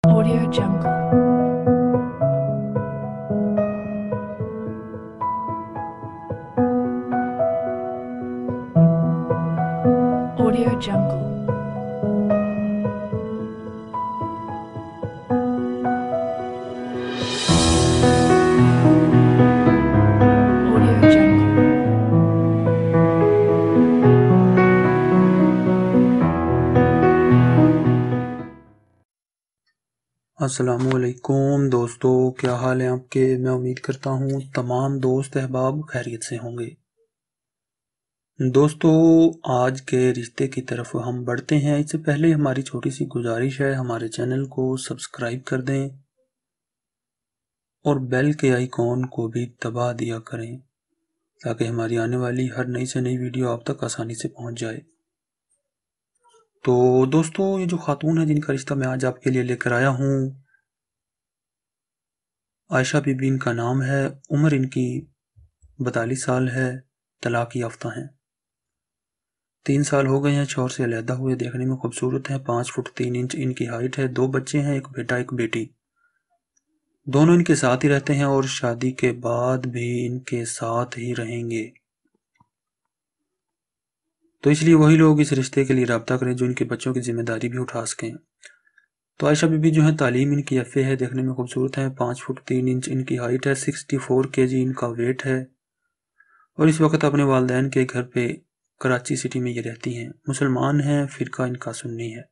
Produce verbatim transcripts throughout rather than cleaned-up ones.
Audio Jungle. Audio Jungle. Audio Jungle. السلام علیکم دوستو، کیا حال ہے آپ کے؟ میں امید کرتا ہوں تمام دوست احباب خیریت سے ہوں گے۔ دوستو، آج کے رشتے کی طرف ہم بڑھتے ہیں۔ اس سے پہلے ہماری چھوٹی سی گزارش ہے، ہمارے چینل کو سبسکرائب کر دیں اور بیل کے آئیکن کو بھی دبا دیا کریں تاکہ ہماری آنے والی ہر نئی سے نئی ویڈیو آپ تک آسانی سے پہنچ جائے۔ تو دوستو، یہ جو خاتون ہے جن کا رشتہ میں آج آپ کے لیے لے کر آیا ہوں، عائشہ بی بی ان کا نام ہے، عمر ان کی بتالیس سال ہے، طلاق یافتہ ہیں۔ تین سال ہو گئے ہیں شوہر سے علیحدہ ہوئے، دیکھنے میں خوبصورت ہیں، پانچ فٹ تین انچ ان کی ہائٹ ہے، دو بچے ہیں، ایک بیٹا ایک بیٹی، دونوں ان کے ساتھ ہی رہتے ہیں اور شادی کے بعد بھی ان کے ساتھ ہی رہیں گے۔ تو اس لیے وہی لوگ اس رشتے کے لیے رابطہ کریں جو ان کے بچوں کی ذمہ داری بھی اٹھا سکیں۔ تو عائشہ بی بی جو ہے تعلیم ان کی ایف اے ہے، دیکھنے میں خوبصورت ہیں، پانچ فٹ تین انچ ان کی ہائٹ ہے، سکسٹی فور کے جی ان کا ویٹ ہے اور اس وقت اپنے والدین کے گھر پہ کراچی سٹی میں یہ رہتی ہیں۔ مسلمان ہیں، فرقہ ان کا سنی ہے۔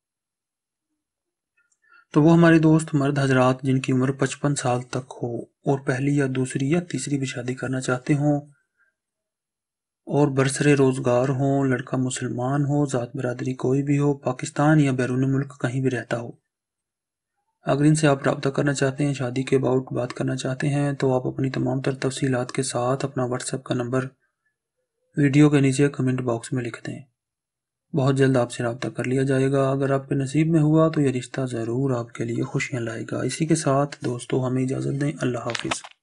تو وہ ہمارے دوست مرد حضرات جن کی عمر پچپن سال تک ہو اور پہلی یا دوسری یا تیسری بھی شادی کرنا چاہتے ہوں اور برسر روزگار ہوں، لڑکا مسلمان ہو، ذات برادری کوئی بھی ہو، پاکستان یا بیرون ملک کہیں بھی رہتا ہو، اگر ان سے آپ رابطہ کرنا چاہتے ہیں، شادی کے اباؤٹ بات کرنا چاہتے ہیں، تو آپ اپنی تمام تر تفصیلات کے ساتھ اپنا واٹس ایپ کا نمبر ویڈیو کے نیچے کمنٹ باکس میں لکھ دیں۔ بہت جلد آپ سے رابطہ کر لیا جائے گا۔ اگر آپ کے نصیب میں ہوا تو یہ رشتہ ضرور آپ کے لیے خوشیاں لائے گا۔ اسی کے ساتھ دوستو ہمیں اجازت دیں، اللہ حافظ۔